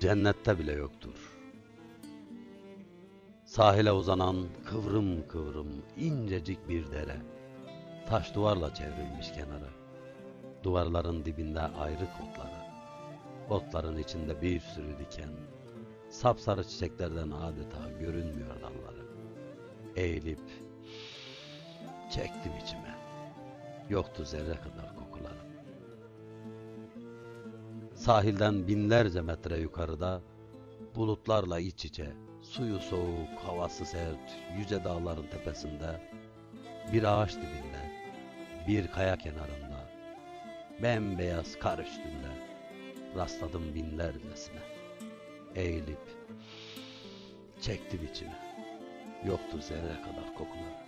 cennette bile yoktur. Sahile uzanan kıvrım kıvrım incecik bir dere, taş duvarla çevrilmiş kenarı. Duvarların dibinde ayrı otları, otların içinde bir sürü diken, sapsarı çiçeklerden adeta görünmüyor dalları. Eğilip çektim içime, yoktu zerre kadar kokuları. Sahilden binlerce metre yukarıda, bulutlarla iç içe, suyu soğuk, havası sert, yüce dağların tepesinde, bir ağaç dibinde, bir kaya kenarında, bembeyaz kar üstünde, rastladım binlercesine. Eğilip çektim içime, yoktu zerre kadar kokuları.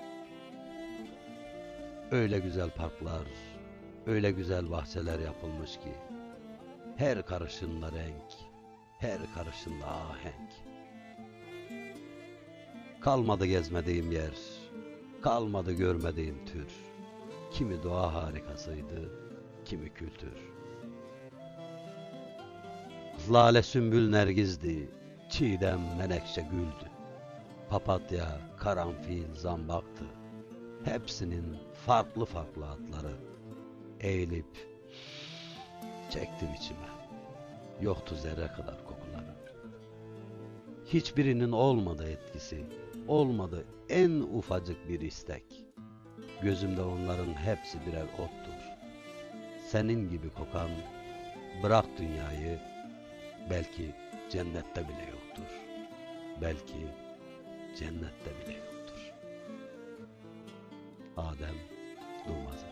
Öyle güzel parklar, öyle güzel bahçeler yapılmış ki, her karışında renk, her karışında ahenk. Kalmadı gezmediğim yer, kalmadı görmediğim tür. Kimi doğa harikasıydı, kimi kültür. Lale sümbül nergizdi, çiğdem menekşe güldü. Papatya, karanfil, zambaktı. Hepsinin farklı farklı adları. Eğilip çektim içime, yoktu zerre kadar kokuları. Hiçbirinin olmadı etkisi, olmadı en ufacık bir istek. Gözümde onların hepsi birer ottur. Senin gibi kokan, bırak dünyayı, belki cennette bile yoktur. Belki cennette bile yoktur. Adem Durmaz.